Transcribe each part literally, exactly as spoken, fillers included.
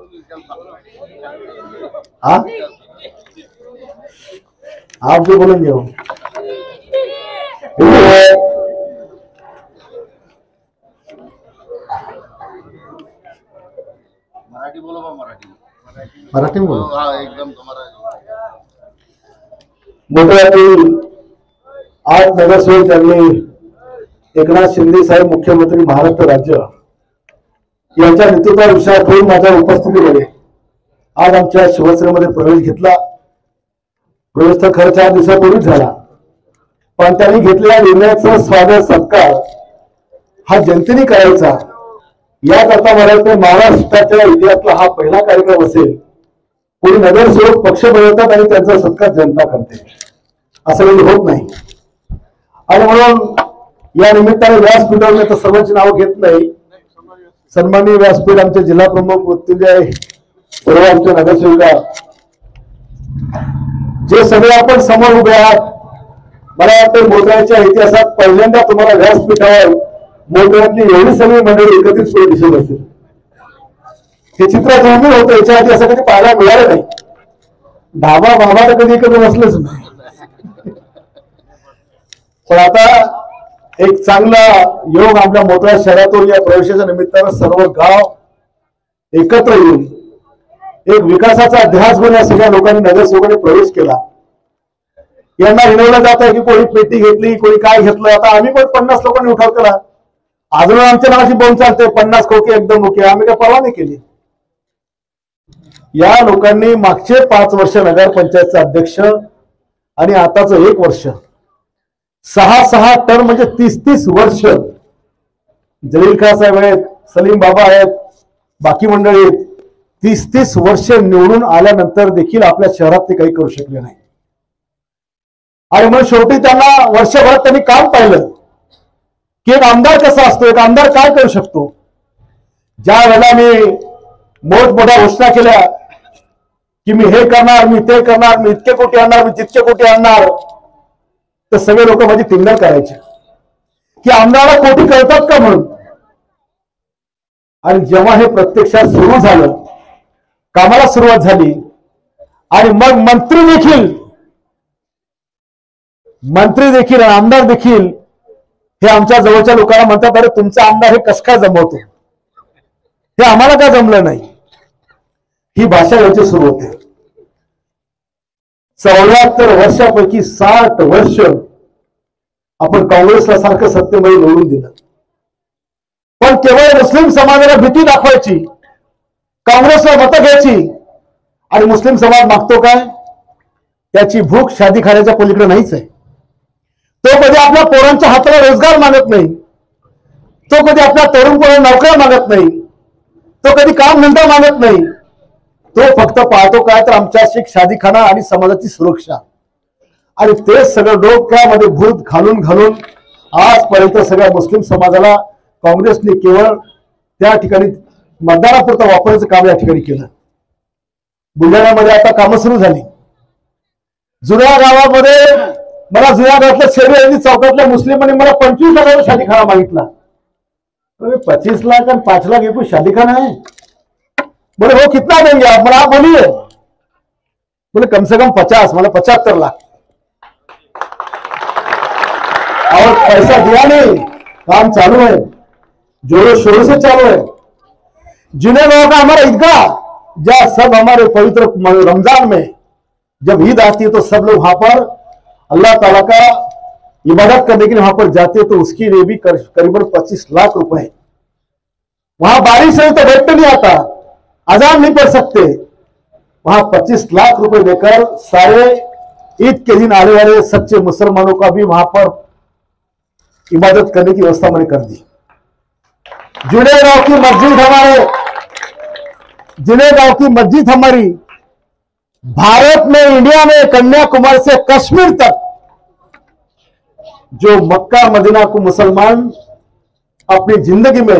हाँ, आप जो बोलेंगे हो। मराठी बोलो बा, मराठी मराठी में बोलो। हाँ एकदम तुम्हारा। मोठ्यातील आठ नगरसेवक त्यांनी एकनाथ शिंदे साहेब मुख्यमंत्री महाराष्ट्र राज्य यांच्या नेतृत्वावर विचार करून माझ्या उपस्थितीमध्ये आज आमच्या शिवसेनेमध्ये प्रवेश घेतला। प्रवेश तर खरं चार दिवसापूर्वीच झाला, पण त्यांनी घेतलेल्या निर्णयाचा स्वागत सत्कार हा जनतेने करायचा, याकरता मला वाटतं महाराष्ट्राच्या इतिहासातला हा पहिला कार्यक्रम असेल। कोणी नगरसेवक पक्ष बनवतात आणि त्यांचा सत्कार जनता करते, असं कधी होत नाही। आणि म्हणून या निमित्ताने व्यासपीठावर मी आता सर्वांची नाव घेत नाही, सन्माननीय व्यासपीठ आमचे जिल्हा प्रमुख मृत्युंजय, सर्व आमचे नगरसेविका जे सगळे आपण समोर उभे आहात, मला वाटतं मोटराच्या इतिहासात पहिल्यांदा तुम्हाला व्यासपीठावर मोटरातली एवढी सगळी मंडळी एकत्रितपणे दिसत असेल। हे चित्र दुर्मिळ होतं, याच्या आधी असं कधी पाहायला मिळालं नाही। ढाबा बाबा तर कधी एकत्र बसलेच नाही, पण आता एक चांगला योग आपल्या मोठ्या शहरातून या प्रवेशाच्या निमित्तानं सर्व गाव एकत्र येऊन एक विकासाचा अध्यास घेऊन या सगळ्या लोकांनी नगरसेवकांनी प्रवेश केला। यांना हिनवलं जात आहे की कोणी पेटी घेतली, कोणी काय घेतलं। आता आम्ही पण पन्नास लोकांनी उठाव केला, अजून आमच्या नावाची बोंब चालते, पन्नास खोके एकदम मुके, आम्ही काय परवा नाही केली। या लोकांनी मागचे पाच वर्ष नगरपंचायतचा अध्यक्ष आणि आताच एक वर्ष, सहा सहा टर्म म्हणजे तीस तीस वर्ष जलील खान साहेब आहेत, सलीम बाबा आहेत, बाकी मंडळी आहेत, तीस तीस वर्ष निवडून आल्यानंतर देखील आपल्या शहरात ते काही करू शकले नाही। आणि मग शेवटी त्यांना वर्षभरात त्यांनी काम पाहिलं की एक आमदार कसा असतो, एक आमदार काय करू शकतो। ज्या वेळेला मी मोठमोठ्या घोषणा केल्या की मी हे करणार, मी ते करणार, मी इतके कोटी आणणार, मी तितके कोटी आणणार, तर सगळे लोक माझी टिंगल करायचे की आमदाराला कोटी कळतात का म्हणून। आणि जेव्हा हे प्रत्यक्षात सुरू झालं, कामाला सुरुवात झाली, आणि मग मंत्री देखील मंत्री देखील आमदार देखील हे आमच्या जवळच्या लोकांना म्हणतात, अरे तुमचा आमदार हे कसं काय जमवतो, हे आम्हाला काय जमलं नाही। ही भाषा याची सुरू होते। चौऱ्याहत्तर वर्षापैकी साठ वर्ष आपण काँग्रेसला सारखं सत्तेमध्ये निवडून दिलं, पण केवळ मुस्लिम समाजाला भीती दाखवायची, काँग्रेसला मतं घ्यायची, आणि मुस्लिम समाज मागतो काय, त्याची भूक शादी खाण्याच्या पलीकडे नाहीच आहे। तो कधी आपल्या पोरांच्या हाताला रोजगार मागत नाही, तो कधी आपल्या तरुण पोरांना नोकऱ्या मागत नाही, तो कधी काम धंदा मागत नाही, तो फक्त पाहतो काय तर आमच्या शादीखाना आणि समाजाची सुरक्षा। आणि ते सगळं डोक्यामध्ये भूत घालून घालून आजपर्यंत सगळ्या मुस्लिम समाजाला काँग्रेसने केवळ त्या ठिकाणी मतदानापुरतं वापरायचं काम या ठिकाणी केलं। बुलढाण्यामध्ये आता कामं सुरू झाली। जुन्या गावामध्ये मला जुन्या गावातल्या शेरी यांनी चौकातल्या मुस्लिमांनी मला पंचवीस लाखाचा शादीखाना मागितला। पच्चीस लाख और पांच लाख ये कोई शादीखाना है? बोले वो कितना देंगे आप? बोले आप बोलिए। बोले कम से कम पचास, मतलब पचहत्तर लाख। और पैसा दिया नहीं, काम चालू है, जोरों शोरों से चालू है। जिन्हें गांव का हमारा ईदगाह, जहाँ सब हमारे पवित्र रमजान में जब ईद आती है तो सब लोग वहां पर अल्लाह ताला का इबादत करने के लिए वहां पर जाते हैं, तो उसके लिए भी करीबन पच्चीस लाख रुपए। वहां बारिश है तो बैठ नहीं आता, अजान नहीं पढ़ सकते, वहां पच्चीस लाख रुपए देकर सारे ईद के दिन आने वाले सच्चे मुसलमानों का भी वहां पर इबादत करने की व्यवस्था मैंने कर दी। जुड़े गांव की मस्जिद हमारे जुड़े गांव की मस्जिद हमारी भारत में, इंडिया में कन्याकुमारी से कश्मीर तक जो मक्का मदीना को मुसलमान अपनी जिंदगी में,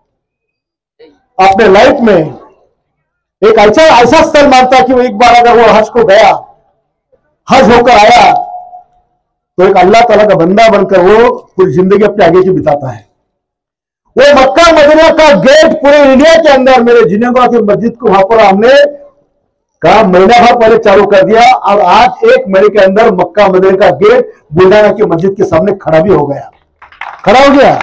अपने लाइफ में एक ऐसा ऐसा स्थल मानता है कि वो एक बार अगर वो हज को गया, हज होकर आया, तो एक अल्लाह ताला का बंदा बनकर वो पूरी जिंदगी अपने आगे की बिताता है। वो मक्का मदीना का गेट पूरे इंडिया के अंदर मेरे जिनेवा की मस्जिद को वहां पर हमने का महीना भर पहले चालू कर दिया और आज एक महीने के अंदर मक्का मदीना का गेट बुल्ढाना की मस्जिद के सामने खड़ा भी हो गया, खड़ा हो गया।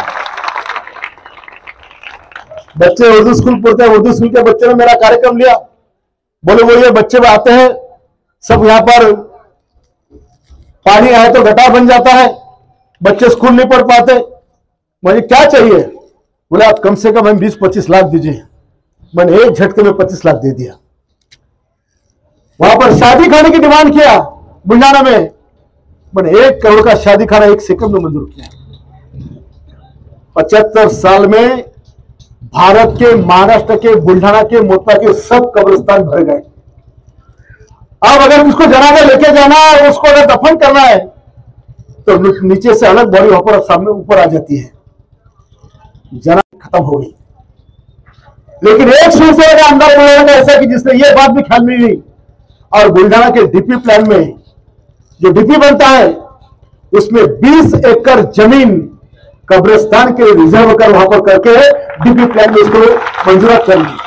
बच्चे उर्दू स्कूल पढ़ते हैं, उर्दू स्कूल के बच्चों ने मेरा कार्यक्रम लिया, बोले वो ये बच्चे आते हैं सब यहां पर पानी आए तो गड्ढा बन जाता है, बच्चे स्कूल नहीं पढ़ पाते, मुझे क्या चाहिए? बोले आप कम से कम हम बीस पच्चीस लाख दीजिए। मैंने एक झटके में पच्चीस लाख दे दिया। वहां पर शादी खाने की डिमांड किया बुल्ढाना में, मैंने एक करोड़ का शादी खाना एक सेकंड में मंजूर किया। पचहत्तर साल में भारत के, महाराष्ट्र के, बुल्ढाना के, मोतला के सब कब्रिस्तान भर गए। अब अगर उसको जनाजा लेके जाना है, उसको अगर दफन करना है तो नीचे से अलग बॉडी वहां पर सामने ऊपर आ जाती है, जना खत्म हो गई। लेकिन एक शिवसेना का अंदर बुल्ढाना का ऐसा कि जिसने ये बात भी ख्याल में ली और बुल्ढाना के डीपी प्लान में जो डीपी बनता है उसमें बीस एकड़ जमीन कब्रिस्तान के रिजर्व कर वहां पर करके डीपी प्लान में इसको मंजूर कर ली।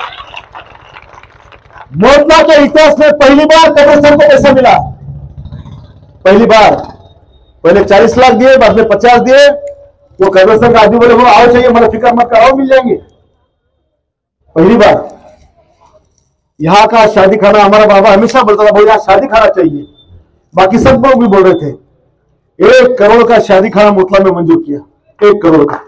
मोतला के इतिहास में पहली बार कब्रिस्तान को पैसा मिला, पहली बार। पहले चालीस लाख दिए, बाद में पचास दिए। वो कब्रिस्तान का आदमी बोले वो आओ चाहिए, मतलब फिक्र मत कराओ, मिल जाएंगे। पहली बार यहां का शादी खाना, हमारा बाबा हमेशा बोलता था भाई यहां शादी खाना चाहिए, बाकी सब लोग भी बोल रहे थे। एक करोड़ का शादी खाना मोतला में मंजूर किया, एक करोड़ का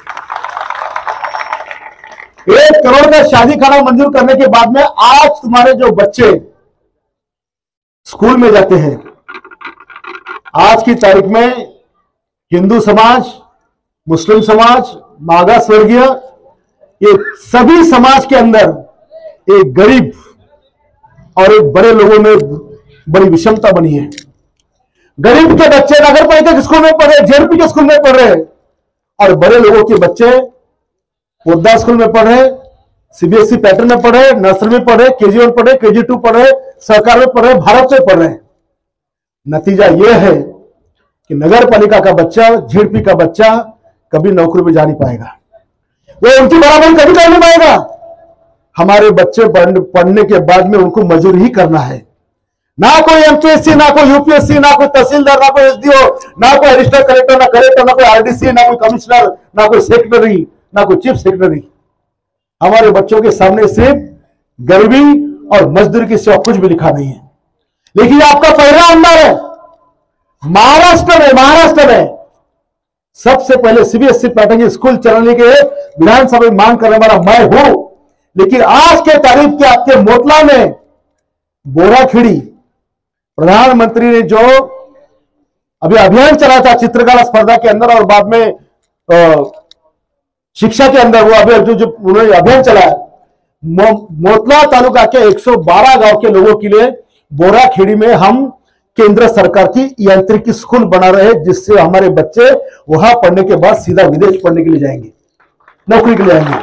एक करोड़ का शादी खाना मंजूर करने के बाद में आज तुम्हारे जो बच्चे स्कूल में जाते हैं, आज की तारीख में हिंदू समाज, मुस्लिम समाज, मागास वर्गीय, ये सभी समाज के अंदर एक गरीब और एक बड़े लोगों में बड़ी विषमता बनी है। गरीब के बच्चे नगर पालिका के स्कूल में पढ़ रहे, जेडपी के स्कूल में पढ़ रहे, और बड़े लोगों के बच्चे पोद्दार स्कूल में पढ़ रहे, सीबीएसई पैटर्न में पढ़ रहे, नर्सरी में पढ़ रहे, केजी वन पढ़ रहे, केजी टू पढ़ रहे, सरकार में पढ़ रहे, भारत में पढ़ रहे। नतीजा यह है कि नगर पालिका का बच्चा, जेडपी का बच्चा कभी नौकरी में जा नहीं पाएगा, वो उनकी बराबरी कभी कर नहीं पाएगा। हमारे बच्चे पढ़ने के बाद में उनको मजदूरी ही करना है, ना कोई एमपीएससी, ना कोई यूपीएससी, ना कोई तहसीलदार, ना कोई एसडीओ, ना कोई एडिशनल कलेक्टर, ना कलेक्टर, ना कोई आरडीसी, ना कोई कमिश्नर, ना कोई सेक्रेटरी, ना कोई चीफ सेक्रेटरी। हमारे बच्चों के सामने सिर्फ गरीबी और मजदूरी के सिवा कुछ भी लिखा नहीं है। लेकिन आपका पहला अंदर है महाराष्ट्र में, महाराष्ट्र में सबसे पहले सीबीएसई पैटर्न की स्कूल चलाने के विधानसभा में मांग करने वाला मैं हूं। लेकिन आज के तारीख के आपके मोतला में बोराखेड़ी प्रधानमंत्री ने जो अभी अभियान चला था चित्रकला स्पर्धा के अंदर और बाद में आ, शिक्षा के अंदर, वो अभी जो जो उन्होंने अभियान चलाया, मो, मोतला तालुका के एक सौ बारह गांव के लोगों के लिए बोराखेड़ी में हम केंद्र सरकार की यांत्रिकी स्कूल बना रहे हैं, जिससे हमारे बच्चे वहां पढ़ने के बाद सीधा विदेश पढ़ने के लिए जाएंगे, नौकरी के लिए जाएंगे।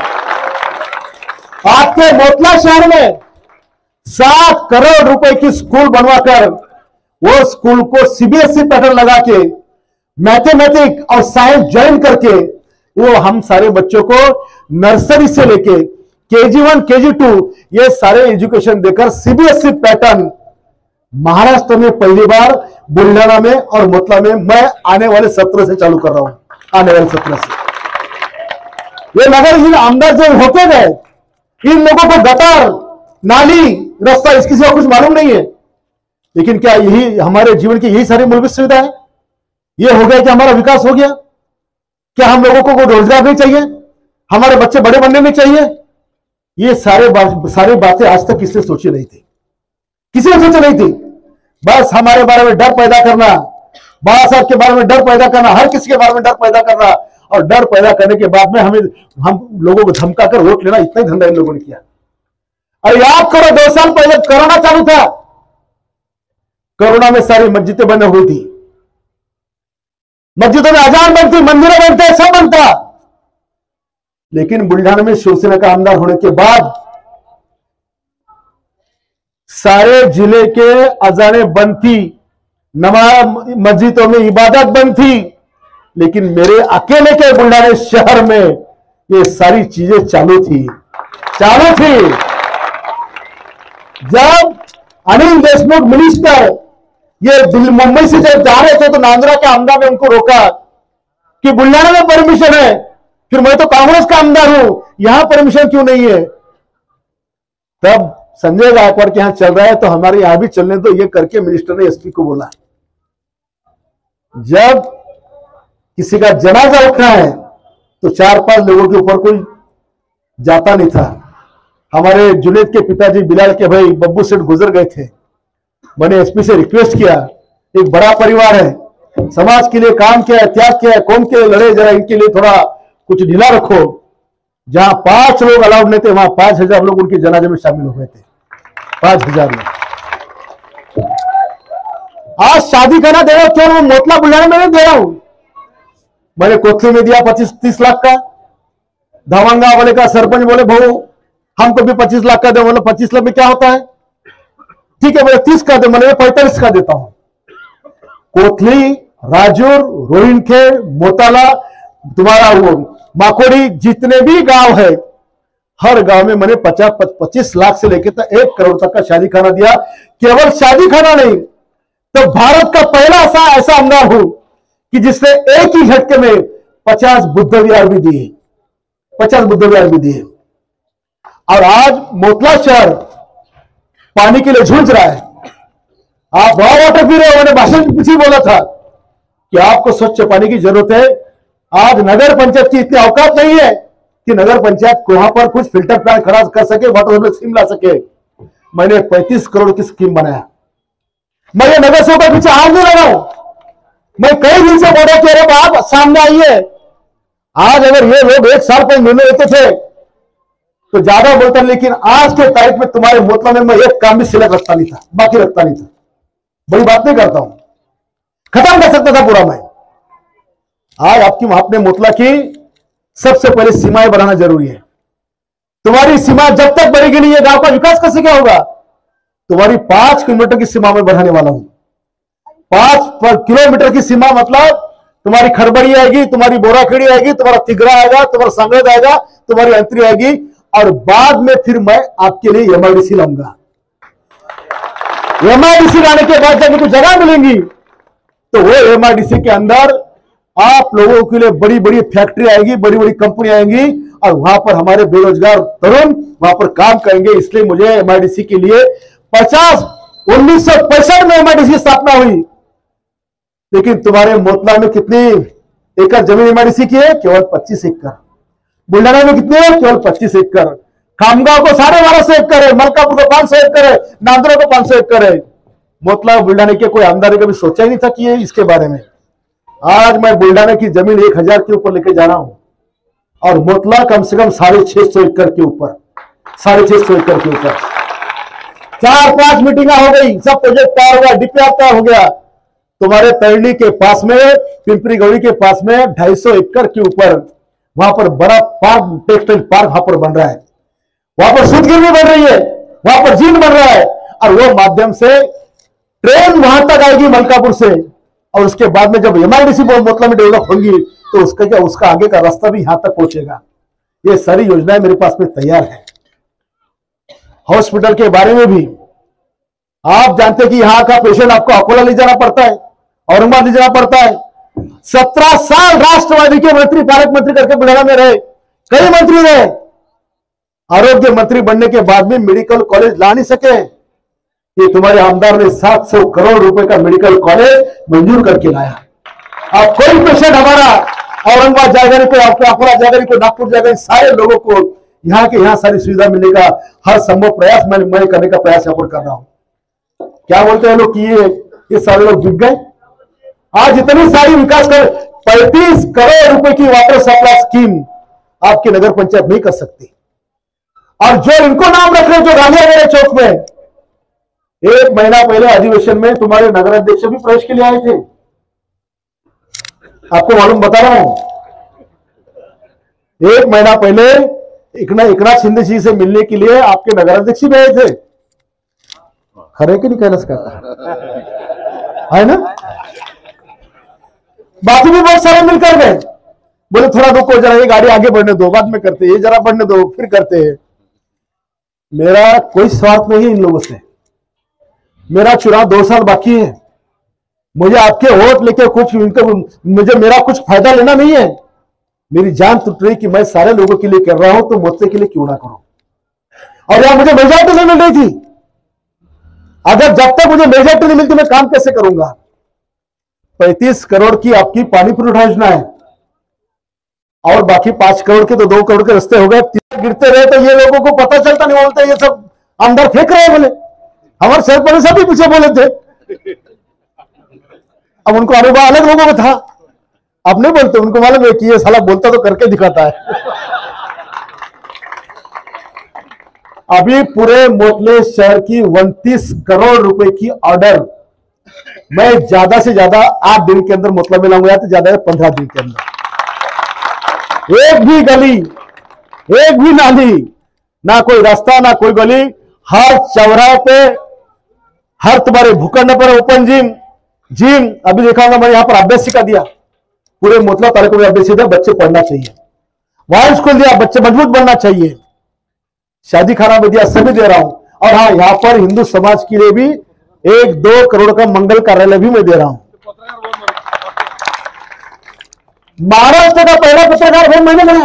आपके मोतला शहर में सात करोड़ रुपए की स्कूल बनवाकर वो स्कूल को सीबीएसई पैटर्न लगा के मैथमेटिक्स और साइंस ज्वाइन करके वो हम सारे बच्चों को नर्सरी से लेके केजी वन, केजी टू ये सारे एजुकेशन देकर सीबीएसई पैटर्न महाराष्ट्र में पहली बार बुल्ढाना में और मोतला में मैं आने वाले सत्र से चालू कर रहा हूं। आने वाले सत्र से ये नगर इन आमदार जो होते गए, इन लोगों को गटर, नाली, रास्ता इसकी सिवा कुछ मालूम नहीं है। लेकिन क्या यही हमारे जीवन की यही सारी मूलभूत सुविधा है? ये हो गया कि हमारा विकास हो गया? क्या हम लोगों को कोई रोजगार नहीं चाहिए? हमारे बच्चे बड़े बनने नहीं चाहिए? ये सारे बा, सारी बातें आज तक किसने सोची नहीं थी, किसी ने सोची नहीं थी। बस हमारे बारे में डर पैदा करना, बाबा साहब के बारे में डर पैदा करना, हर किसी के बारे में डर पैदा करना, और डर पैदा करने के बाद में हमें हम लोगों को धमका कर वोट लेना, इतना ही धंधा इन लोगों ने किया। अरे याद करो, दो साल पहले कोरोना चालू था, कोरोना में सारी मस्जिदें बंद हुई थी, मस्जिदों में अजान बनती, मंदिरें बनते, सब बनता। लेकिन बुल्ढाना में शिवसेना का आमदार होने के बाद सारे जिले के अजानें बंद थी, नमाज मस्जिदों में इबादत बंद थी। लेकिन मेरे अकेले के बुल्ढाना शहर में ये सारी चीजें चालू थी चालू थी जब अनिल देशमुख मिनिस्टर ये दिल्ली मुंबई से जब जा रहे थे तो नांदरा के आमदार ने उनको रोका कि बुल्ढाना में परमिशन है, फिर मैं तो कांग्रेस का आमदार हूं, यहां परमिशन क्यों नहीं है। तब संजय गायकवाड़ के यहां चल रहा है तो हमारे यहां भी चलने दो, ये करके मिनिस्टर ने एसपी को बोला। जब किसी का जनाजा उठा है तो चार पांच लोगों के ऊपर कोई जाता नहीं था। हमारे जुनेद के पिताजी बिलाल के भाई बब्बू सेठ गुजर गए थे। मैंने एसपी से रिक्वेस्ट किया, एक बड़ा परिवार है, समाज के लिए काम किया है, त्याग किया है, कौम के लिए लड़े, जरा इनके लिए थोड़ा कुछ ढीला रखो। जहां पांच लोग अलाउड नहीं थे वहां पांच हजार लोग उनके जनाजे में शामिल हो गए थे, पांच हजार लोग। आज शादी करना दे रहा हूं, क्यों मोतला बुलाने में नहीं दे रहा हूं। मैंने कोथली में दिया पच्चीस तीस लाख का, धावंगा वाले का सरपंच बोले भाऊ हमको भी पच्चीस लाख का दे, बोले पच्चीस लाख में क्या होता है, ठीक है बोले तीस का दे, मैंने पैंतालीस का देता हूं। कोथली, राजूर, रोहिणखेड़, मोताला, तुम्हारा वो माकोड़ी, जितने भी गांव है हर गांव में मैंने पचास पच्चीस लाख से लेकर तक एक करोड़ तक का शादी खाना दिया। केवल शादी खाना नहीं, तो भारत का पहला ऐसा ऐसा आमदार हूं कि जिसने एक ही झटके में पचास बुद्ध विहार भी दिए, पचास बुद्ध विहार भी दिए। और आज मोतला शहर पानी के लिए जूझ रहा है। आप रॉ वाटर पी रहे हो, मैंने भाषण में पीछे बोला था कि आपको स्वच्छ पानी की जरूरत है। आज नगर पंचायत की इतनी औकात नहीं है कि नगर पंचायत वहां पर कुछ फिल्टर प्लांट खड़ा कर सके, वाटर सप्लाई स्कीम ला सके। मैंने पैंतीस करोड़ की स्कीम बनाया। मैं ये नगर सेवक के पीछे हाथ नहीं लगा हूं। मैं कई दिन से बोला कि अरे आप सामने आइए। आज अगर ये लोग एक साल पहले निर्णय लेते थे तो ज्यादा बोलता, लेकिन आज के तारीख में तुम्हारे मोतला में मैं एक काम भी सिलेक्ट रखता नहीं था, बाकी रखता नहीं था। बड़ी बात नहीं करता हूं, खत्म कर सकता था पूरा मैं। आज आपकी आपने मोतला की सबसे पहले सीमाएं बढ़ाना जरूरी है। तुम्हारी सीमा जब तक बढ़ेगी नहीं, ये गांव का विकास कैसे क्या होगा। तुम्हारी पांच किलोमीटर की सीमा में बढ़ाने वाला हूं। पांच किलोमीटर की सीमा मतलब तुम्हारी खरबड़ी आएगी, तुम्हारी बोराखेड़ी आएगी, तुम्हारा तिगरा आएगा, तुम्हारा संगत आएगा, तुम्हारी अंतरी आएगी। और बाद में फिर मैं आपके लिए एमआईडीसी लाऊंगा। एमआईडीसी लाने के बाद जब कुछ जगह मिलेंगी तो वो एमआईडीसी के अंदर आप लोगों के लिए बड़ी बड़ी फैक्ट्री आएगी, बड़ी बड़ी कंपनी आएंगी और वहां पर हमारे बेरोजगार तरुण वहां पर काम करेंगे। इसलिए मुझे एमआईडीसी के लिए पचास उन्नीस सौ पैंसठ में एमआईडीसी स्थापना हुई। लेकिन तुम्हारे मोतला में कितनी एकड़ जमीन एमआईडीसी की है? केवल पच्चीस एकड़। बुल्ढाना में कितने है? केवल पच्चीस एकड़। खामगांव को साढ़े बारह सौ एकड़ है, मलकापुर को पांच सौ एकड़ है, नांदरा को पांच सौ एकड़ है। मोतला बुल्ढाना के कोई आमदार कभी सोचा ही नहीं था कि ये इसके बारे में। आज मैं बुल्ढाना की जमीन एक हजार के ऊपर लेके जा रहा हूं और मोतला कम से कम साढ़े छह सौ एकड़ के ऊपर, साढ़े छह सौ एकड़ के ऊपर। चार पांच मीटिंगा हो गई, सब प्रोजेक्ट तैयार हो गया, डीपीआर तैयार हो गया। तुम्हारे तैरली के पास में, पिंपरी गौड़ी के पास में ढाई सौ एकड़ के ऊपर वहां पर बड़ा पार्क, टेक्सटाइल पार्क वहां पर बन रहा है। वहां पर सूतगिरनी बन रही है, वहां पर जीन बन रहा है और वो माध्यम से ट्रेन वहां तक आएगी मलकापुर से। और उसके बाद में जब एमआईडीसी मोतला में डेवलप होगी तो उसका क्या उसका आगे का रास्ता भी यहां तक पहुंचेगा। ये सारी योजनाएं मेरे पास में तैयार है। हॉस्पिटल के बारे में भी आप जानते हैं कि यहां का पेशेंट आपको अकोला ले जाना पड़ता है, औरंगाबाद ले जाना पड़ता है। सत्रह साल राष्ट्रवादी के मंत्री, पालक मंत्री करके बुल्ढाना में रहे, कई मंत्री रहे। आरोग्य मंत्री बनने के बाद भी मेडिकल कॉलेज ला नहीं सके। ये तुम्हारे आमदार ने सात सौ करोड़ रुपए का मेडिकल कॉलेज मंजूर करके लाया। अब कोई पेशेंट हमारा औरंगाबाद जाएगा नहीं, कोई अकोला जाएगा नहीं, कोई नागपुर जाएगा नहीं, सारे लोगों को यहाँ के यहाँ सारी सुविधा मिलने का हर संभव प्रयास मैं मैं करने का प्रयास यहाँ पर कर रहा हूं। क्या बोलते हैं लोग कि ये ये सारे लोग बिक गए। आज इतनी सारी विकास कर पैंतीस करोड़ रुपए की वाटर सप्लाई स्कीम आपकी नगर पंचायत नहीं कर सकती। और जो इनको नाम रख रहे, जो गांधी मेरे चौक में, एक महीना पहले अधिवेशन में तुम्हारे नगर अध्यक्ष भी प्रवेश के लिए आए थे। आपको मालूम बता रहा हूं, एक महीना पहले एकनाथ शिंदे जी से मिलने के लिए आपके नगर अध्यक्ष भी आए थे। खरे कि नहीं कैलाश का है ना। बाकी भी बहुत सारे मिलकर गए। बोले थोड़ा रुको जरा, ये गाड़ी आगे बढ़ने दो, बाद में करते, ये जरा बढ़ने दो फिर करते हैं। मेरा कोई स्वार्थ नहीं है इन लोगों से। मेरा चुनाव दो साल बाकी है, मुझे आपके वोट लेके कुछ इनको मुझे मेरा कुछ फायदा लेना नहीं है। मेरी जान टूट रही कि मैं सारे लोगों के लिए कर रहा हूं तो मुझसे के लिए क्यों ना करूं। और यहां मुझे मेजॉरिटी नहीं मिल रही थी, अगर जब तक मुझे मेजॉरिटी नहीं मिलती मैं काम कैसे करूंगा। पैंतीस करोड़ की आपकी पानी पुरवठा योजना है और बाकी पांच करोड़ के तो दो करोड़ के रास्ते हो गए। गिरते रहे तो ये लोगों को पता चलता नहीं, बोलते ये सब अंदर फेंक रहे हैं। बोले हमारे सरपंच साहब भी पीछे बोले थे, अब उनको अनुभव अलग लोगों में था, अब नहीं बोलते, उनको मालूम है कि ये साला बोलता तो करके दिखाता है। अभी पूरे मोटले शहर की उनतीस करोड़ रुपए की ऑर्डर मैं ज्यादा से ज्यादा आठ दिन के अंदर मोतला में लाऊंगा, तो ज्यादा पंद्रह दिन के अंदर। एक भी गली, एक भी नाली, ना कोई रास्ता, ना कोई गली, हर चौराहे पे, हर तुम्हारे भूखंड पर ओपन जिम जिम अभी देखा होगा, मैंने यहां पर अभ्यासिका दिया, पूरे मोतला तालुका में अभ्यासिका दिया, बच्चे पढ़ना चाहिए। वहां स्कूल दिया, बच्चे मजबूत बनना चाहिए। शादी खाना में दिया, सभी दे रहा हूं। और हाँ, यहां पर हिंदू समाज के लिए भी एक दो करोड़ का मंगल कार्यालय भी मैं दे रहा हूं। महाराष्ट्र का पहला पत्रकार भवन मैंने बनाया।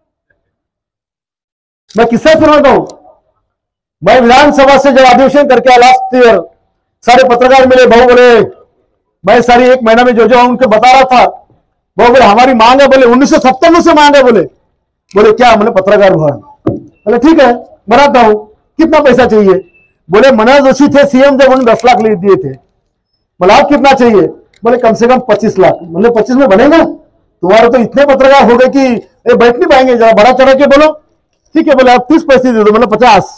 मैं किस्सा सुनाता हूं। मैं विधानसभा से जब अधिवेशन करके लास्ट ईयर, सारे पत्रकार मिले, बहु बोले, मैं सारी एक महीना में जो जो उनको बता रहा था, वो बोले हमारी मांग है, बोले उन्नीस सौ सत्तावन से मांग है। बोले बोले क्या? मैंने पत्रकार भवन। बोले ठीक है बनाता हूं, कितना पैसा चाहिए? बोले मनोज जोशी थे सीएम जब उन्होंने दस लाख ले दिए थे। बोले आप कितना चाहिए? बोले कम से कम पच्चीस लाख। मतलब पच्चीस में बनेगा? तुम्हारे तो इतने पत्रकार हो गए कि ए, बैठ नहीं पाएंगे, जरा बड़ा चढ़ा के बोलो। ठीक है, बोले आप तीस पैसे दे दो। मतलब पचास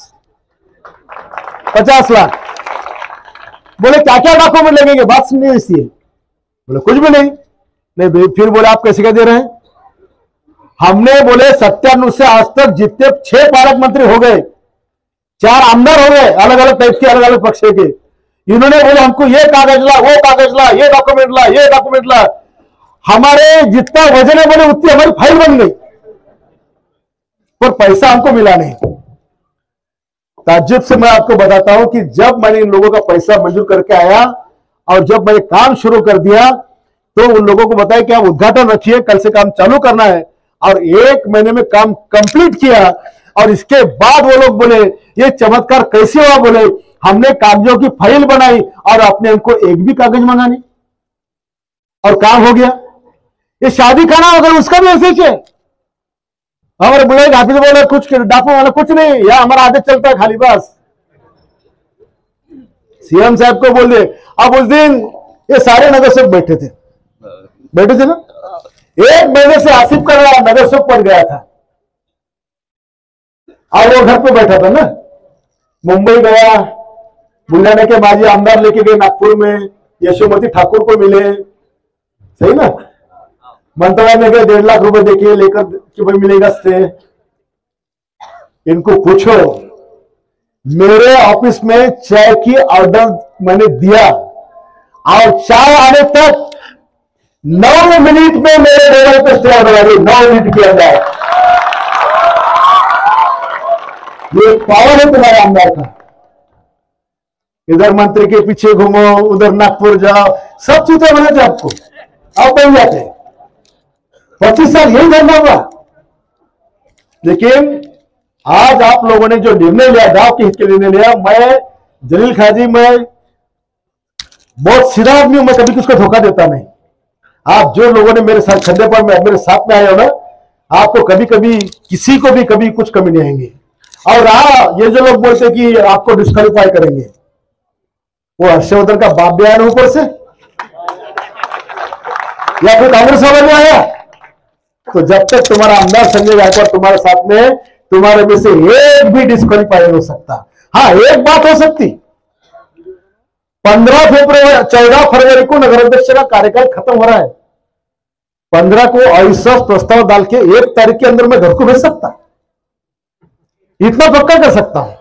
पचास लाख। बोले क्या क्या डॉक्यूमेंट लगेंगे? बात सुनिए इसलिए। बोले कुछ भी नहीं। नहीं फिर बोले आप कैसे क्या दे रहे हैं? हमने बोले सत्तानवे से आज तक जितने छह पालक मंत्री हो गए, चार आमदार हो गए, अलग अलग टाइप के, अलग अलग पक्ष के, इन्होंने बोले हमको ये कागज ला, वो कागज ला, ये डॉक्यूमेंट ला, ये डॉक्यूमेंट ला। हमारे जितना वजन है बोले उतनी हमारी फाइल बन गई, पर पैसा हमको मिला नहीं। ताज्जुब से मैं आपको बताता हूं कि जब मैंने इन लोगों का पैसा मंजूर करके आया और जब मैंने काम शुरू कर दिया तो उन लोगों को बताया कि आप उद्घाटन रखिए, कल से काम चालू करना है। और एक महीने में काम कंप्लीट किया और इसके बाद वो लोग बोले ये चमत्कार कैसे हुआ? बोले हमने कागजों की फाइल बनाई और आपने हमको एक भी कागज मंगा नहीं और काम हो गया। ये शादी खाना अगर उसका भी ऐसे है। हमारे बुढ़े हाफिज बोले कुछ डाकू वाला कुछ नहीं, या हमारा आदत चलता है खाली बस। सीएम साहब को बोल दे। अब उस दिन ये सारे नगर सेवक बैठे थे बैठे थे ना, एक महीने से आसिफ का नगर सेवक पड़ गया था और वो घर पे बैठा था ना। मुंबई गया, बुल्ढाना के माजी आमदार लेके गए नागपुर में, यशोमती ठाकुर को मिले, सही ना। मंत्रालय में गए, डेढ़ लाख रुपए देके लेकर कि भाई मिलेगा से। इनको पूछो, मेरे ऑफिस में चाय की ऑर्डर मैंने दिया और चाय आने तक नौ मिनट में मेरे टेबल पे स्टे ऑर्डर आ गई, नौ मिनट के अंदर। ये पावर है तुम्हारे आमदार का। इधर मंत्री के पीछे घूमो, उधर नागपुर जाओ, सब चीजें बनाते आपको, आप बन जाते। पच्चीस साल यही करना होगा। लेकिन आज आप लोगों ने जो निर्णय लिया, गांव के हित के निर्णय लिया, मैं जलील खाजी, मैं बहुत सीधा आदमी हूं, मैं कभी किसको धोखा देता नहीं। आप जो लोगों ने मेरे साथ खड्डे पर में मेरे साथ में आए हो ना, आपको कभी कभी किसी को भी कभी कुछ कमी नहीं आएंगे। और हाँ, ये जो लोग बोलते कि आपको डिस्क्वालीफाई करेंगे, वो हर्षवर्धन का बाप भी आया ना ऊपर से, या फिर कांग्रेस वाला भी आया। तो जब तक तुम्हारा आमदार संजय गायकवाड़ तुम्हारे साथ में, तुम्हारे में से एक भी डिस्क्वालीफाई नहीं हो सकता। हाँ, एक बात हो सकती, पंद्रह फरवरी चौदह फरवरी को नगर अध्यक्ष का कार्यकाल खत्म हो रहा है। पंद्रह को अविश्वास प्रस्ताव डाल के एक तारीख के अंदर मैं घर को भेज सकता, इतना पक्का कर सकता हूं।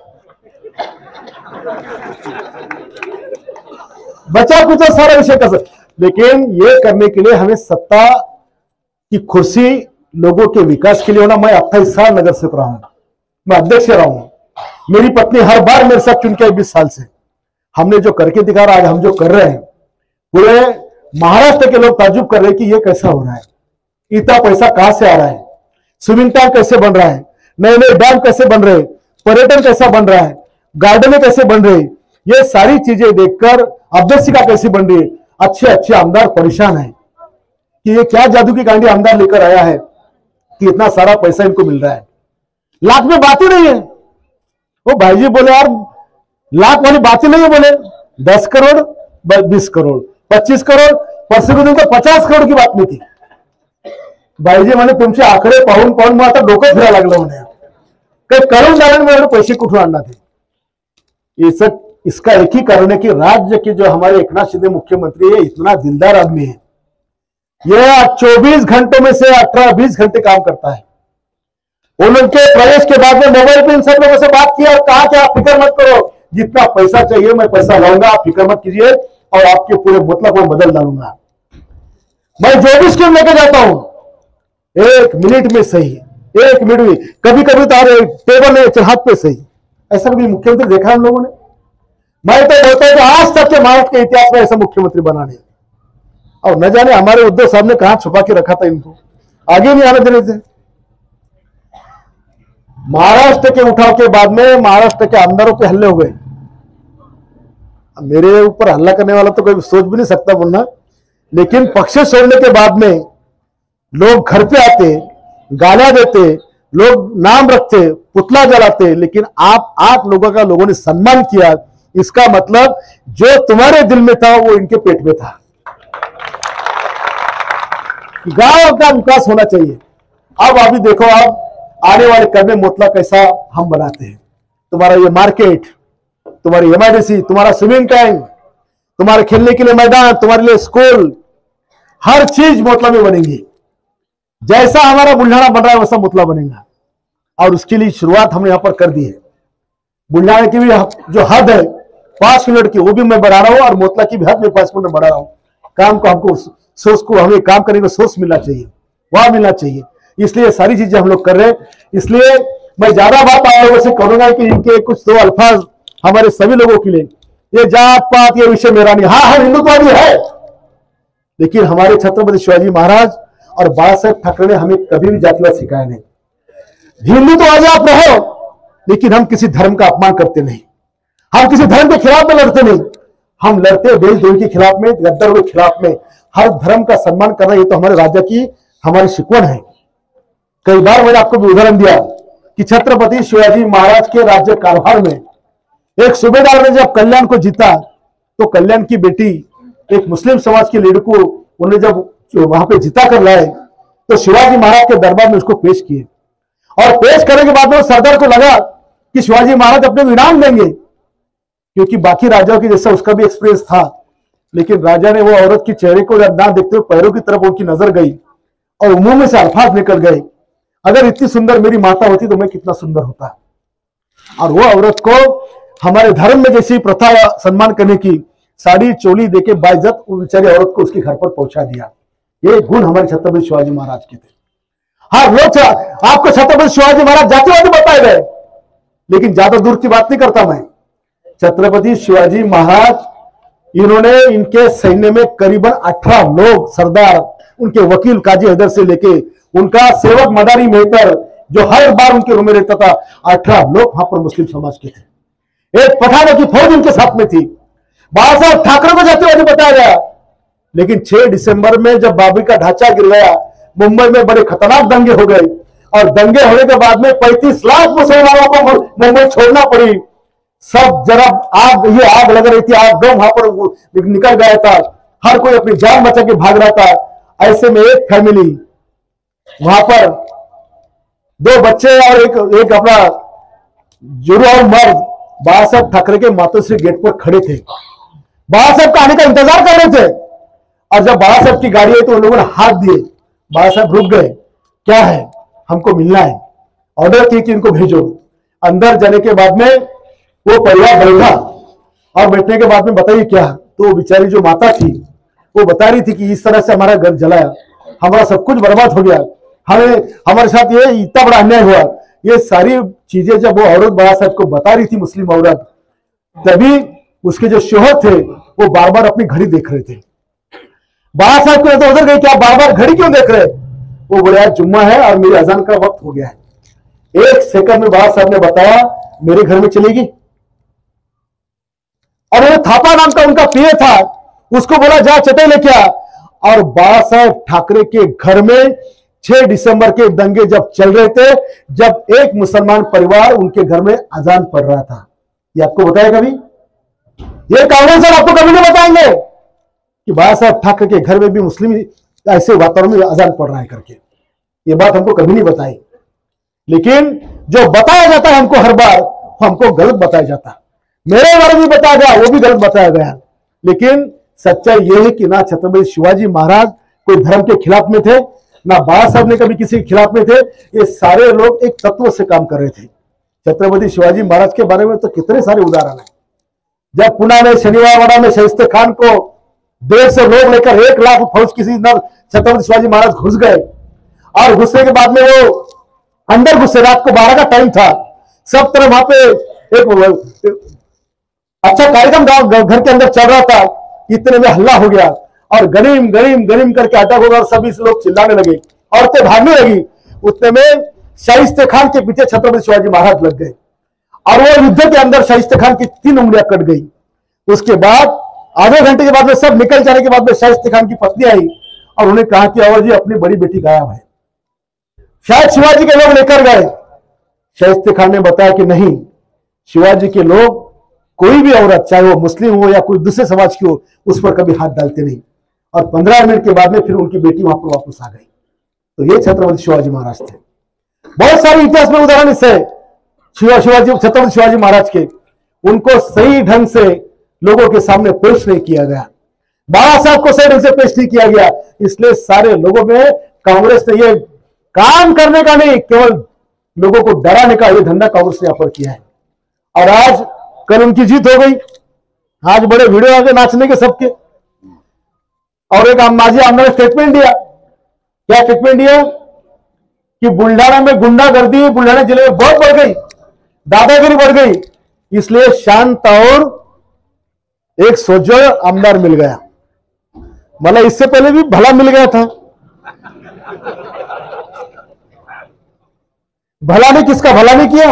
बचा कुचा सारा विषय कर सकता, लेकिन ये करने के लिए हमें सत्ता की कुर्सी लोगों के विकास के लिए होना। मैं अट्ठाईस साल नगर सेवक रहा हूं, मैं अध्यक्ष रहा हूं, मेरी पत्नी हर बार मेरे साथ चुन के आई बीस साल से। हमने जो करके दिखा रहा, आज हम जो कर रहे हैं, पूरे महाराष्ट्र के लोग ताज्जुब कर रहे हैं कि ये कैसा हो रहा है, इतना पैसा कहां से आ रहा है, स्विमिंग टैंक कैसे बन रहा है, नए नए डैम कैसे बन रहे, पर्यटन कैसा बन रहा है, गार्डन कैसे बन रहे, ये सारी चीजें देखकर अभ्यसिका कैसी बन रही है। अच्छे अच्छे आमदार परेशान है कि ये क्या जादू की कांडी आमदार लेकर आया है कि इतना सारा पैसा इनको मिल रहा है। लाख में बात ही नहीं है। वो भाई जी बोले यार लाख वाली बात ही नहीं है, बोले दस करोड़ बीस करोड़ पच्चीस करोड़, परसों के दिन तो पचास करोड़ की बात नहीं थी। भाई जी म्हणे तुमचे आकडे पाहून पाहून मग आता डोकं फिरायला लागलं म्हणे, काही करून डायरेक्ट पैसे कुठून आणणार थे। इस इसका एक ही कारण है कि राज्य के जो हमारे एक नाथ शिंदे मुख्यमंत्री है, इतना दिलदार आदमी है, यह चौबीस घंटों में से अठारह बीस घंटे काम करता है। उनके प्रवेश के बाद में मोबाइल पे इन सब लोगों से बात किया और कहा कि आप फिक्र मत करो, जितना पैसा चाहिए मैं पैसा लाऊंगा, आप फिक्र मत कीजिए और आपके पूरे मतलब को बदल डालूंगा। मैं जो भी स्कीम लेके जाता हूं एक मिनट में सही, एक मिनट में, कभी कभी तो टेबल है हाथ पे सही। ऐसा कभी मुख्यमंत्री देखा हम लोगों ने? मैं तो बोलता हूं कि आज तक के महाराष्ट्र के इतिहास में ऐसा मुख्यमंत्री बना नहीं। और न जाने हमारे उद्धव साहब ने कहां छुपा के रखा था इनको, आगे नहीं आने देने थे। महाराष्ट्र के उठाव के बाद में महाराष्ट्र के आमदारों पे हल्ले हो गए। मेरे ऊपर हल्ला करने वाला तो कोई सोच भी नहीं सकता बोलना, लेकिन पक्ष छोड़ने के बाद में लोग घर पे आते, गालियां देते, लोग नाम रखते, पुतला जलाते, लेकिन आप आठ लोगों का लोगों ने सम्मान किया। इसका मतलब जो तुम्हारे दिल में था वो इनके पेट में था। गांव का विकास होना चाहिए। अब अभी देखो, आप आने वाले कल में मोतला कैसा हम बनाते हैं। तुम्हारा ये मार्केट, तुम्हारी एमआईडीसी, तुम्हारा स्विमिंग टैंक, तुम्हारे खेलने के लिए मैदान, तुम्हारे लिए स्कूल, हर चीज मोतला में बनेगी। जैसा हमारा बुल्ढाना बन रहा है वैसा मोतला बनेगा, और उसके लिए शुरुआत हमने यहां पर कर दी है। बुल्ढाना की भी जो हद है पांच मिनट की, वो भी मैं बढ़ा रहा हूं, और मोतला की भी हद में पांच मिनट बढ़ा रहा हूं। काम को हमको सोच को हमें काम करने का सोच मिलना चाहिए, वहां मिलना चाहिए, इसलिए सारी चीजें हम लोग कर रहे हैं। इसलिए मैं ज्यादा बात आप लोगों से करूंगा कि इनके कुछ दो अल्फाज हमारे सभी लोगों के लिए, ये जात पात ये विषय मेरा नहीं। हाँ हम हिंदुत्ववादी है, लेकिन हमारे छत्रपति शिवाजी महाराज और बाला साहेब ठाकरे ने हमें कभी भी जातिवाद सिखाया नहीं। हिंदुत्ववादी आप रहो, लेकिन हम किसी धर्म का अपमान करते नहीं, हम किसी धर्म के खिलाफ में लड़ते नहीं, हम लड़ते देशद्रोही के खिलाफ में, गद्दारों के खिलाफ में। हर धर्म का सम्मान करना ये तो हमारे राज्य की हमारी शिकवण है। कई बार मैंने आपको भी उदाहरण दिया कि छत्रपति शिवाजी महाराज के राज्य कारभार में एक सूबेदार ने जब कल्याण को जीता, तो कल्याण की बेटी एक मुस्लिम समाज की लीडर को उन्हें जब वहां पे जिता कर लाए, तो शिवाजी महाराज के दरबार में उसको पेश किए, और पेश करने के बाद में सरदार को लगा कि शिवाजी महाराज अपने इनाम देंगे, क्योंकि बाकी राजाओं की जैसा उसका भी एक्सपीरियंस था। लेकिन राजा ने वो औरत के चेहरे को ना देखते हुए पैरों की तरफ उनकी नजर गई और मुंह में से अल्फाज निकल गए, अगर इतनी सुंदर मेरी माता होती तो मैं कितना सुंदर होता। और वो औरत को हमारे धर्म में जैसी प्रथा सम्मान करने की साड़ी चोली देके बाइज्जत उस बेचारी औरत को उसके घर पर पहुंचा दिया। ये गुण हमारे छत्रपति शिवाजी महाराज के थे। हाँ वो आपको छत्रपति शिवाजी महाराज जातिवादी बताए गए, लेकिन ज्यादा दूर की बात नहीं करता मैं। छत्रपति शिवाजी महाराज, इन्होंने इनके सैन्य में करीबन अठारह लोग सरदार, उनके वकील काजी हैदर से लेके उनका सेवक मदारी मेहतर जो हर बार उनके रूम में रहता था, अठारह लोग वहां पर मुस्लिम समाज के थे। एक पठानों की फौज उनके साथ में थी। बाला साहब ठाकरे को जातिवादी बताया गया, लेकिन छह दिसंबर में जब बाबरी का ढांचा गिर गया, मुंबई में बड़े खतरनाक दंगे हो गए, और दंगे होने के बाद में पैंतीस लाख मुसलमानों को मुंबई छोड़ना पड़ी। सब जरा आग, ये आग लग रही थी, आग दम वहां पर निकल गया था, हर कोई अपनी जान बचा के भाग रहा था। ऐसे में एक फैमिली वहां पर, दो बच्चे और एक एक अपना जुड़वा मर्द बाला साहब ठाकरे के मातोश्री गेट पर खड़े थे, बाला साहब का आने का इंतजार कर रहे थे। और जब बाला साहब की गाड़ी आई तो उन लोगों ने हाथ दिए, बाला साहब रुक गए, क्या है, हमको मिलना है, ऑर्डर किए कि इनको भेजो। अंदर जाने के बाद में वो परिवार बैठा, और बैठने के बाद में बताइए क्या, तो बेचारी जो माता थी वो बता रही थी कि इस तरह से हमारा घर जलाया, हमारा सब कुछ बर्बाद हो गया, हमें हमारे साथ ये इतना बड़ा अन्याय हुआ। ये सारी चीजें जब वो औरत बाबा साहब को बता रही थी, मुस्लिम औरत, तभी उसके जो शोहर थे वो बार बार अपनी घड़ी देख रहे थे। बाबा साहब को तो उधर गए कि आप बार बार घड़ी क्यों देख रहे? वो बोले यार जुम्मा है और मेरी अजान का वक्त हो गया है। एक सेकंड में बाबा साहब ने बताया मेरे घर में चलेगी। और वो थापा नाम का उनका पीए था, उसको बोला जा चटे लेके आ। और बाबा साहब ठाकरे के घर में छह दिसंबर के दंगे जब चल रहे थे, जब एक मुसलमान परिवार उनके घर में अजान पढ़ रहा था, ये आपको बताया कभी? ये कांग्रेस आपको कभी नहीं बताएंगे कि बाबा साहब ठाकरे के घर में भी मुस्लिम ऐसे वातावरण में अजान पढ़ रहा है करके। ये बात हमको कभी नहीं बताई, लेकिन जो बताया जाता है हमको हर बार, हमको गलत बताया जाता। मेरे बारे में बताया गया, वो भी गलत बताया गया। लेकिन सच्चाई ये है कि ना छत्रपति शिवाजी महाराज कोई धर्म के खिलाफ में थे, ना बाबा साहब ने कभी किसी के खिलाफ में थे। ये सारे लोग एक तत्व से काम कर रहे थे। छत्रपति शिवाजी महाराज के बारे में तो कितने सारे उदाहरण हैं। जब पुणे में शनिवारवाड़ा में शाइस्ते खान को डेढ़ सौ लोग लेकर एक लाख फौज किसी नर छत्रपति शिवाजी महाराज घुस गए, और घुसने के बाद में वो अंदर घुसे। रात को बारह का टाइम था, सब तरफ वहां पे एक अच्छा कार्यक्रम गांव घर के अंदर चल रहा था। इतने में हल्ला हो गया और गरीम गरीम गरीम करके अटैक होगा और सभी लोग चिल्लाने लगे, औरतें भागने लगी। उतने में शाइस्ते खान के पीछे छत्रपति शिवाजी महाराज लग गए और वो युद्ध के अंदर शाइस्ते खान की तीन उंगलियां कट गई। उसके बाद आधे घंटे के बाद में सब निकल जाने के बाद में शाइस्ते खान की पत्नी आई और उन्हें कहा कि अवर जी अपनी बड़ी बेटी गायब है, शायद शिवाजी के लोग लेकर गए। शाइस्ते खान ने बताया कि नहीं, शिवाजी के लोग कोई भी औरत, चाहे वो मुस्लिम हो या कोई दूसरे समाज की हो, उस पर कभी हाथ डालते नहीं। और पंद्रह मिनट के बाद में फिर उनकी बेटी वहां पर वापस आ गई। तो ये छत्रपति शिवाजी महाराज थे। बहुत सारे इतिहास में उदाहरण इससे शिवाजी छत्रपति शिवाजी महाराज के, उनको सही ढंग से लोगों के सामने पेश नहीं किया गया। बाबा साहब को सही ढंग से पेश नहीं किया गया, इसलिए सारे लोगों में कांग्रेस ने ये काम करने का नहीं, केवल लोगों को डराने का ये धंधा कांग्रेस ने यहां पर किया है। और आज कल उनकी जीत हो गई। आज बड़े वीडियो आगे नाचने के सबके। और एक माजी आमदार ने स्टेटमेंट दिया। क्या स्टेटमेंट दिया? कि बुल्ढाना में गुंडागर्दी बुल्ढाना जिले में बहुत बढ़ गई, दादागिरी बढ़ गई, इसलिए शांत और एक सोजो आमदार मिल गया। मतलब इससे पहले भी भला मिल गया था। भला ने किसका भला नहीं किया।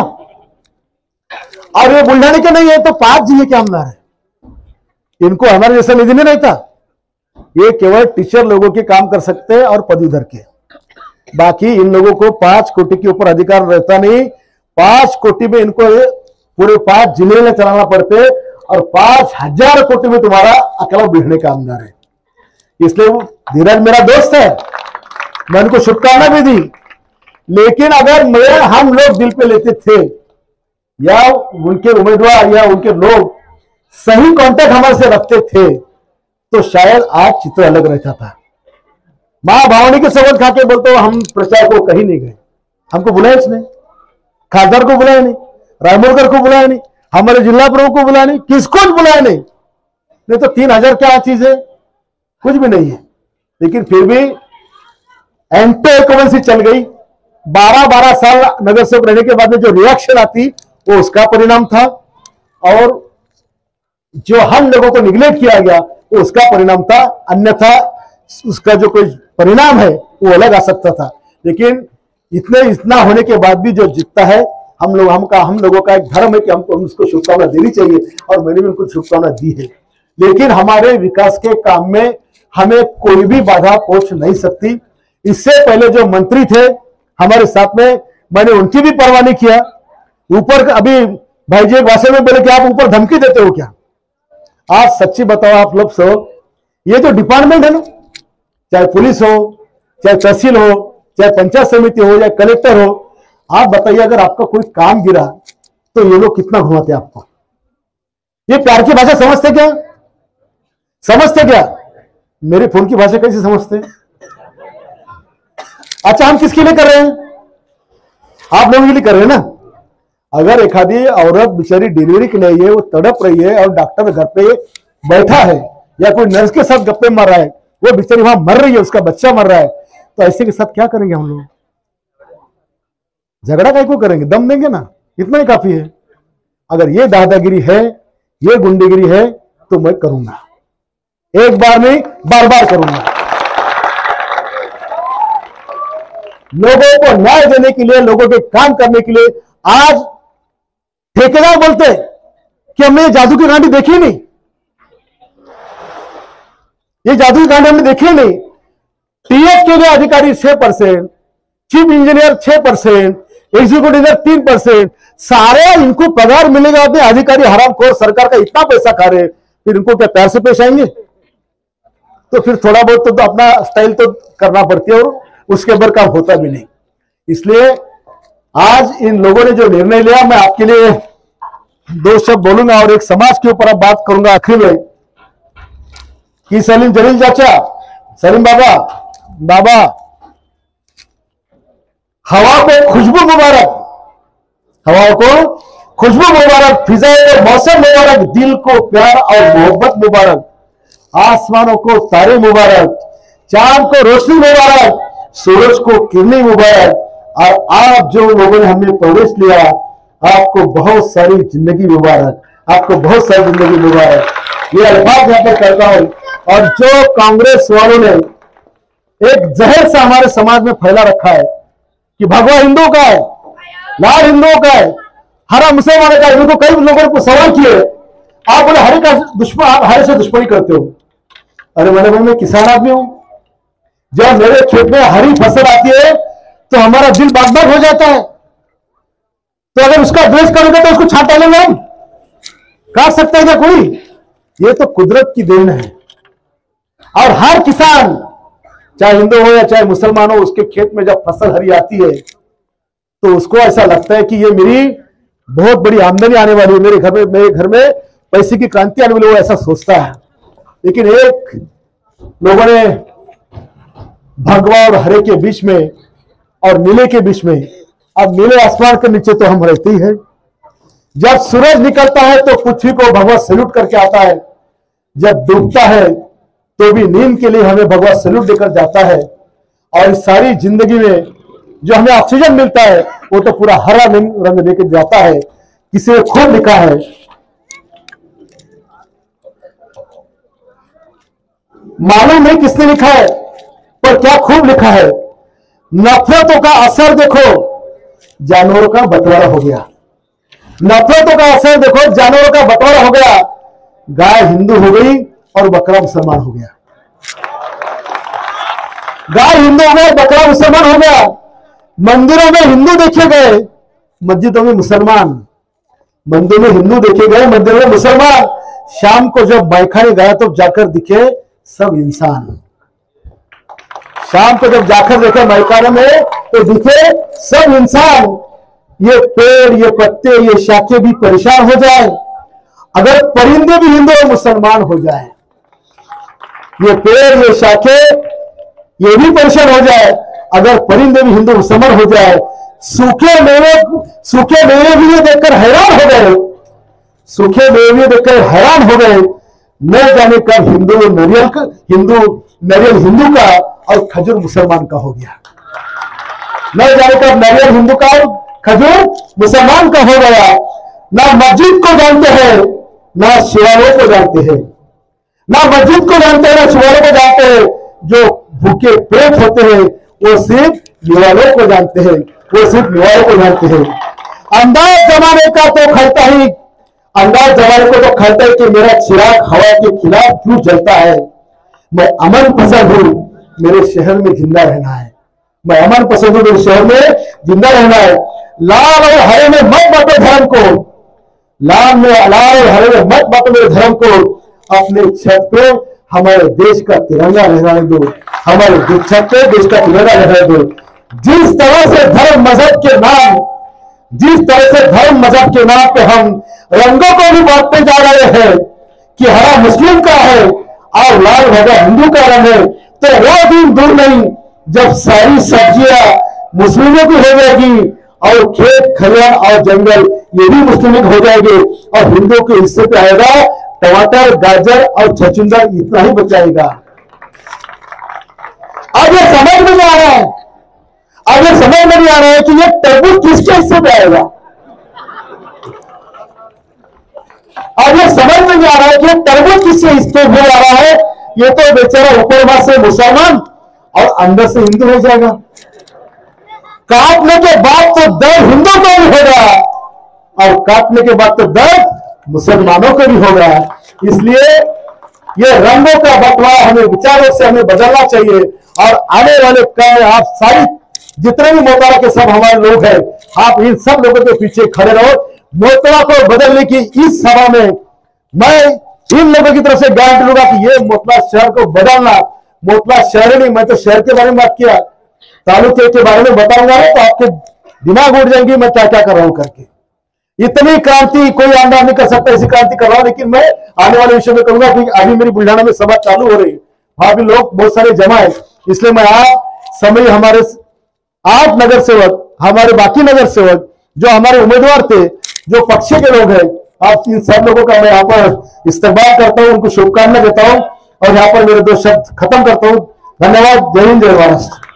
और ये बुल्ढाने के नहीं है तो पांच जिले के आमदार है, इनको हमारे जैसा निधि नहीं रहता। ये केवल टीचर लोगों के काम कर सकते हैं और पदवीधर के, बाकी इन लोगों को पांच कोटि के ऊपर अधिकार रहता नहीं। पांच कोटि में इनको पूरे पांच जिले में चलाना पड़ते और पांच हजार कोटि में तुम्हारा अकेला बिगड़ने का आमदार है। इसलिए वो धीरज मेरा दोस्त है, मैं उनको शुभकामना भी दी। लेकिन अगर मैं हम लोग दिल पे लेते थे या उनके उम्मीदवार या उनके लोग सही कांटेक्ट हमारे से रखते थे तो शायद आज चित्र अलग रहता था। मां भावनी के शपथ खा के बोलते हो हम प्रचार को कहीं नहीं गए, हमको बुलाया इसने, खासदार को बुलाया नहीं, रायमोलकर को बुलाया नहीं, हमारे जिला प्रमुख को बुलाया नहीं, किसको बुलाया नहीं। नहीं तो तीन हजार क्या चीज है, कुछ भी नहीं है। लेकिन फिर भी एंटी कमेंसी चल गई। बारह बारह साल नगर सेवक रहने के बाद में जो रिएक्शन आती वो उसका परिणाम था, और जो हम लोगों को निगलेक्ट किया गया वो उसका परिणाम था। अन्यथा उसका जो कोई परिणाम है वो अलग आ सकता था। लेकिन इतने इतना होने के बाद भी जो जीतता है, हम लोग हम का हम लोगों का एक धर्म है कि हमको उसको शुभकामना देनी चाहिए, और मैंने भी उनको शुभकामना दी है। लेकिन हमारे विकास के काम में हमें कोई भी बाधा पहुंच नहीं सकती। इससे पहले जो मंत्री थे हमारे साथ में, मैंने उनकी भी परवाह नहीं किया। ऊपर अभी भाई जी एक भाषण में बोले कि आप ऊपर धमकी देते हो क्या। आज सच्ची बताओ आप लोग सब, ये जो डिपार्टमेंट है ना, चाहे पुलिस हो, चाहे तहसील हो, चाहे पंचायत समिति हो या कलेक्टर हो, आप बताइए अगर आपका कोई काम गिरा तो ये लोग कितना घुमाते आपको। ये प्यार की भाषा समझते क्या, समझते क्या? मेरे फोन की भाषा कैसे समझते? अच्छा हम किसके लिए कर रहे हैं? आप लोगों के लिए कर रहे हैं ना। अगर एक आधी औरत बेचारी डिलीवरी के लिए है, वो तड़प रही है और डॉक्टर घर पे बैठा है या कोई नर्स के साथ गप्पे मार रहा है, वो बेचारी वहां मर रही है, उसका बच्चा मर रहा है, तो ऐसे के साथ क्या करेंगे हम लोग? झगड़ा काय को करेंगे, दम देंगे ना, इतना ही काफी है। अगर ये दादागिरी है, ये गुंडेगिरी है, तो मैं करूंगा, एक बार नहीं बार बार करूंगा। लोगों को न्याय देने के लिए, लोगों के काम करने के लिए। आज ठेकेदार बोलते हैं कि हमने ये जादू की गांडी देखी नहीं, ये जादू की गांडी हमने देखी नहीं। टीएस के लिए अधिकारी छह परसेंट, चीफ इंजीनियर छह परसेंट, एग्जीक्यूटिव इंजीनियर तीन परसेंट, सारे इनको पगार मिलेगा। अपने अधिकारी हरामखोर सरकार का इतना पैसा खा रहे, फिर इनको क्या प्यार से पेश आएंगे? तो फिर थोड़ा बहुत तो, तो अपना स्टाइल तो करना पड़ती है, और उसके ऊपर काम होता भी नहीं। इसलिए आज इन लोगों ने जो निर्णय लिया, मैं आपके लिए दो शब्द बोलूंगा और एक समाज के ऊपर अब बात करूंगा आखिर में। कि सलीम जलील चाचा, सलीम बाबा, बाबा हवा को खुशबू मुबारक, हवा को खुशबू मुबारक, फिजाओं को मौसम मुबारक, दिल को प्यार और मोहब्बत मुबारक, आसमानों को तारे मुबारक, चांद को रोशनी मुबारक, सूरज को किरणें मुबारक। और आप जो लोगों ने हमें प्रवेश लिया, आपको बहुत सारी जिंदगी मुबारक, आपको बहुत सारी जिंदगी मुबारक। ये अल्फाज यहां पर करता हूं। और जो कांग्रेस वालों ने एक जहर सा हमारे समाज में फैला रखा है कि भगवा हिंदू का है, लाल हिंदुओं का है, हरा मुसलमान का है। इनको कई लोगों को सवाल किए, आप बोले हरे का दुश्मन, आप हरे से दुश्मनी करते हो। अरे मैंने बोला मैं किसान आदमी हूं, जब मेरे खेत में हरी फसल आती है तो हमारा दिल बाग बाग हो जाता है। तो अगर उसका द्वेष करोगे तो उसको छांट डालेंगे हम, काट सकते हैं क्या कोई? ये तो कुदरत की देन है। और हर किसान, चाहे हिंदू हो या चाहे मुसलमान हो, उसके खेत में जब फसल हरी आती है तो उसको ऐसा लगता है कि ये मेरी बहुत बड़ी आमदनी आने वाली है, मेरे घर में मेरे घर में पैसे की क्रांति आने वाली, वो ऐसा सोचता है। लेकिन एक लोगों ने भगवा और हरे के बीच में और नीले के बीच में, अब नीले आसमान के नीचे तो हम रहते ही है। जब सूरज निकलता है तो पृथ्वी को भगवा सैल्यूट करके आता है, जब डूबता है तो भी नींद के लिए हमें भगवा सैल्यूट देकर जाता है। और इस सारी जिंदगी में जो हमें ऑक्सीजन मिलता है वो तो पूरा हरा रंग लेकर जाता है। किसी ने खूब लिखा है, मालूम नहीं किसने लिखा है, पर क्या खूब लिखा है, नफरतों का असर देखो जानवरों का बंटवारा हो गया। नफरतों का असर देखो, जानवरों का बंटवारा हो गया। गाय हिंदू हो गई और बकरा मुसलमान हो गया। गाय हिंदू हो गया, बकरा मुसलमान हो गया। मंदिरों में हिंदू देखे गए, मस्जिदों में मुसलमान। मंदिर में हिंदू देखे गए, मंदिर में मुसलमान। शाम को जब बाइखाने गया तो जाकर दिखे सब इंसान। शाम को जब जाकर देखे बाइखाने में तो दिखे सब इंसान। ये पेड़, ये पत्ते, ये शाखे भी परेशान हो जाए अगर परिंदे भी हिंदू और मुसलमान हो जाए। ये पेड़, ये शाखे, ये भी परेशान हो जाए अगर परिंदे भी हिंदू मुसलमान हो जाए। सूखे मेवे, सूखे मेवे भी ये देखकर हैरान हो गए, सूखे मेवे देखकर हैरान हो गए। न जाने कब हिंदू नारियल का हिंदू नारियल हिंदू का और खजूर मुसलमान का हो गया। न जाने कब नारियल हिंदू का और खजूर मुसलमान का हो गया। ना मस्जिद को जानते हैं, ना शिवालयों को जानते हैं। ना मस्जिद को जानते हैं, ना शिवालयों को जानते हैं। जो भूखे पेट होते हैं वो सिर्फ निवालों को जानते हैं, वो सिर्फ निवालों को जानते हैं। अंदाज जमाने का तो खलता ही, अंदाज जमाने को तो खलता है कि मेरा चिराग हवा के खिलाफ क्यों जलता है। मैं अमन पसंद हूं, मेरे शहर में जिंदा रहना है। मैं अमन पसंद हूं, मेरे शहर में जिंदा रहना है। लाल और हरे में मत बांटो धर्म को, लाल में लाल और हरे में मत बांटो मेरे धर्म को। अपने छत पे हमारे देश का तिरंगा लहराने दो, हमारे छत पे देश का तिरंगा लहराने दो। जिस तरह से धर्म मजहब के नाम जिस तरह से धर्म मजहब के नाम पे हम रंगों को भी बांटते जा रहे हैं कि हरा मुस्लिम का है और लाल भगवा हिंदू का रंग है, तो वो दिन दूर नहीं जब सारी सब्जियां मुस्लिमों की हो जाएगी और खेत खलियान और जंगल ये भी मुस्लिम हो जाएंगे और हिंदुओं के हिस्से पे आएगा टमाटर, गाजर और छछूंदर, इतना ही बचाएगा। अब ये समझ में आ रहा है, अब ये समझ में नहीं आ रहा है कि ये तरबूज किसके हिस्से में आएगा। अब ये समझ में नहीं आ रहा है कि ये तरबूज किसके हिस्से में आ रहा है। ये तो बेचारा ऊपर बात से मुसलमान और अंदर से हिंदू हो जाएगा। काटने के बाद तो दर्द हिंदू को भी होगा और काटने के बाद तो दर्द मुसलमानों को भी होगा। इसलिए ये रंगों का बंटवारा हमें विचारों से हमें बदलना चाहिए और आने वाले कल आप सारी जितने भी मोहतरा के सब हमारे लोग हैं, आप इन सब लोगों के पीछे खड़े रहो। मोहतरा को बदलने की इस सभा में मैं इन लोगों की तरफ से गारंटी लूंगा कि ये मोहतरा शहर को बदलना, मोहतरा शहर नहीं, मैं तो शहर के बारे में बात किया, तालुके के बारे में बताऊंगा तो आपके दिमाग उड़ जाएंगे मैं क्या क्या कर रहा हूं करके। इतनी क्रांति कोई आंदोलन नहीं कर सकता, ऐसी क्रांति कर रहा हूं। लेकिन मैं आने वाले विषय में कहूंगा कि अभी मेरी बुल्ढाना में सभा चालू हो रही है, वहां भी लोग बहुत सारे जमा है, इसलिए मैं आज समय हमारे आठ नगर सेवक, हमारे बाकी नगर सेवक जो हमारे उम्मीदवार थे, जो पक्ष के लोग हैं, आप इन सब लोगों का मैं यहाँ पर इस्तेमाल करता हूं, उनको शुभकामनाएं देता हूं और यहाँ पर मेरे दो शब्द खत्म करता हूं। धन्यवाद। जय हिंद, जय महाराष्ट्र।